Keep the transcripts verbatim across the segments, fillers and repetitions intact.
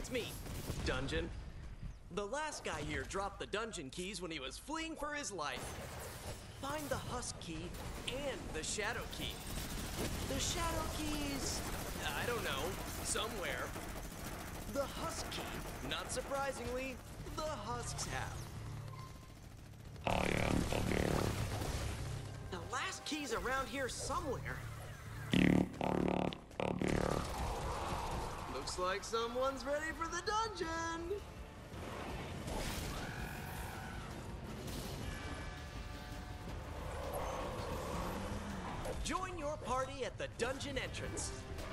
It's me, Dungeon. The last guy here dropped the dungeon keys when he was fleeing for his life. Find the Husk key and the Shadow key. The Shadow key's, I don't know, somewhere. The Husk key, not surprisingly, the Husks have. I am aware. The last key's around here somewhere. You are not aware. Looks like someone's ready for the dungeon. Join your party at the dungeon entrance.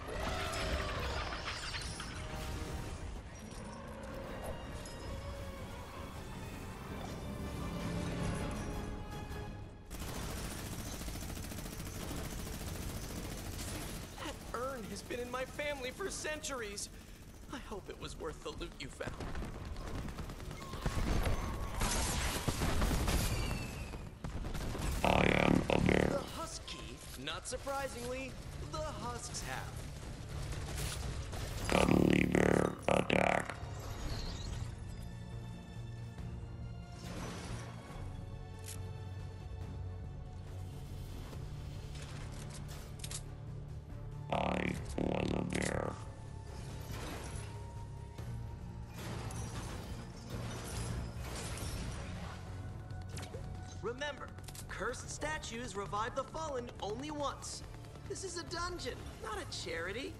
That urn has been in my family for centuries. I hope it was worth the loot you found. I am aware. The Husk key, not surprisingly, the Husks have. Cuddly bear attack. I was a bear. Remember, cursed statues revive the fallen only once. This is a dungeon, not a charity.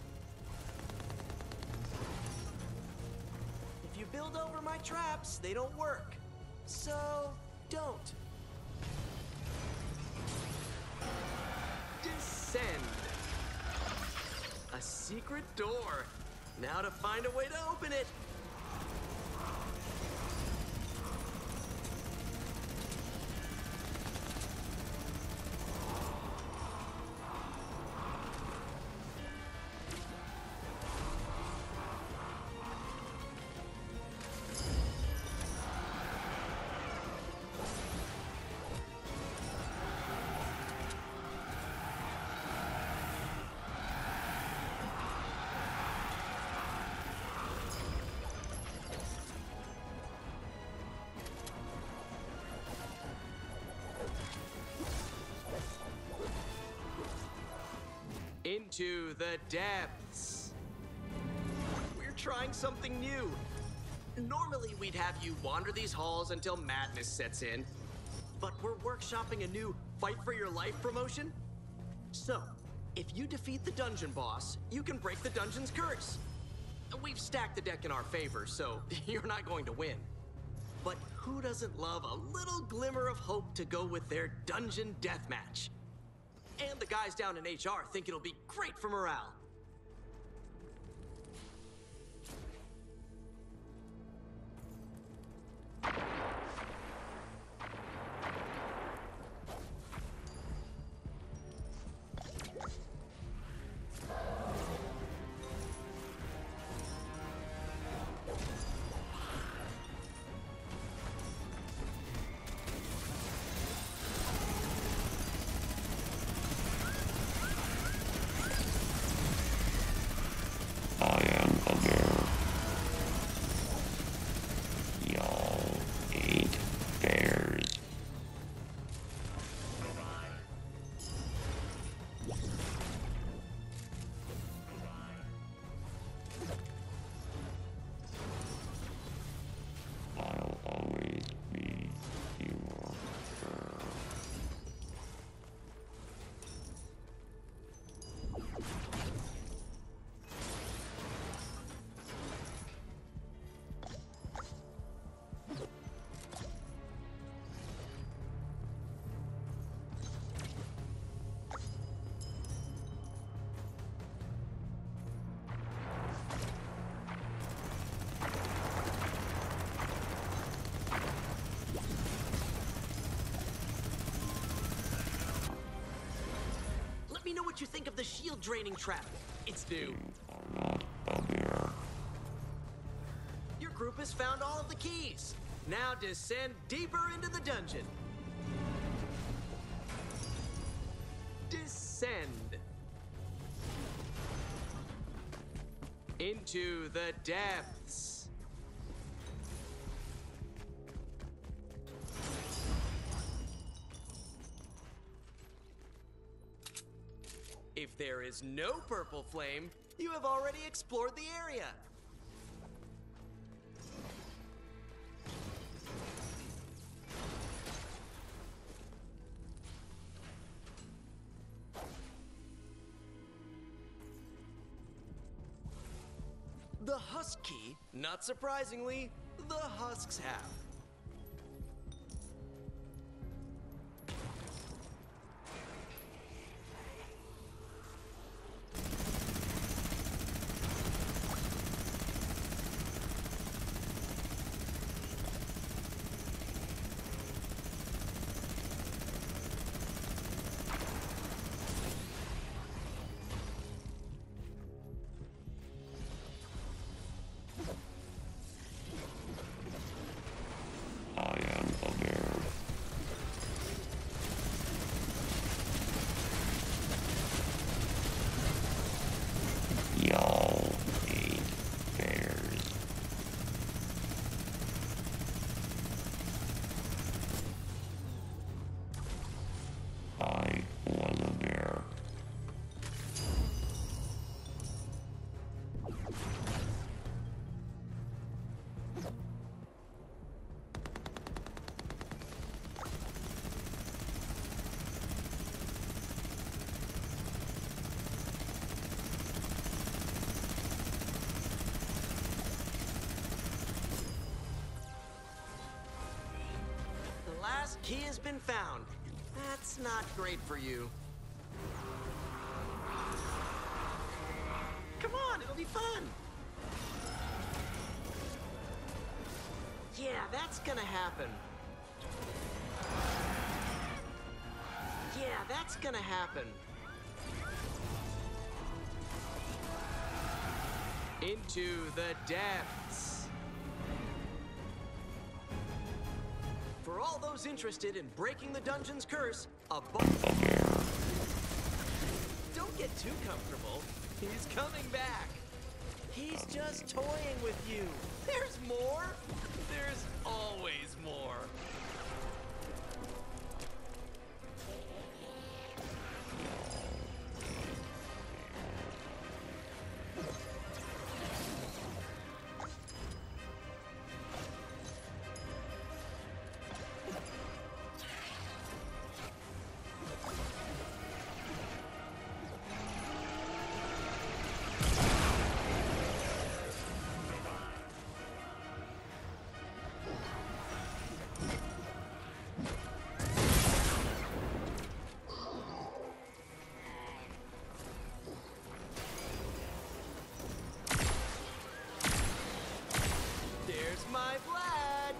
If you build over my traps, they don't work. So, don't. Descend. A secret door. Now to find a way to open it. Into the depths. We're trying something new. Normally we'd have you wander these halls until madness sets in, but we're workshopping a new fight for your life promotion. So, if you defeat the dungeon boss, you can break the dungeon's curse. We've stacked the deck in our favor, so you're not going to win. But who doesn't love a little glimmer of hope to go with their dungeon deathmatch? And the guys down in H R think it'll be great for morale. I am aware. Y'all ate bears. I'll always be your girl. Let me know what you think of the shield draining trap. It's new. You are not aware. Your group has found all of the keys. Now descend deeper into the dungeon. Descend. Into the depths. If there is no purple flame, you have already explored the area. The husk key, not surprisingly, the husks have. The last key has been found. That's not great for you. Come on, it'll be fun. Yeah, that's gonna happen. Yeah, that's gonna happen. Into the depths. For all those interested in breaking the dungeon's curse, a bo- Don't get too comfortable. He's coming back. He's just toying with you. There's more. There's always more. There's my Vlad.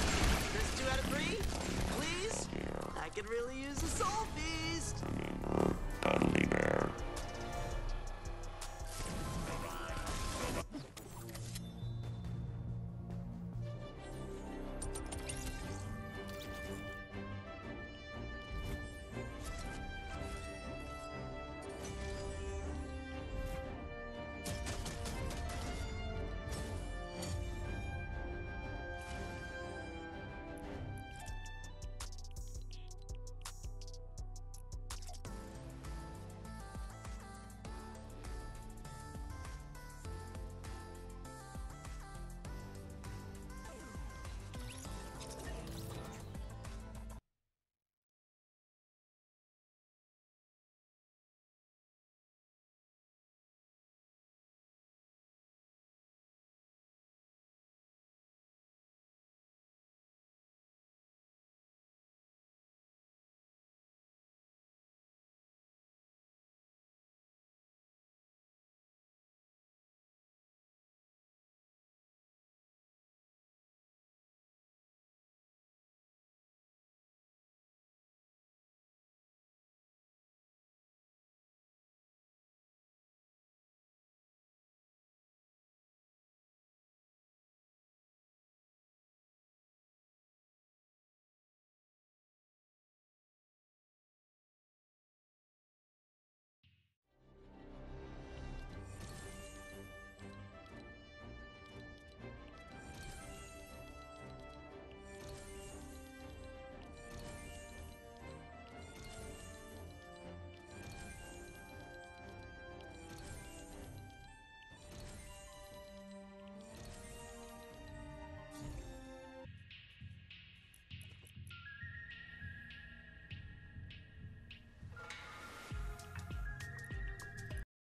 This two out of three? Please? I could really use a soul feast.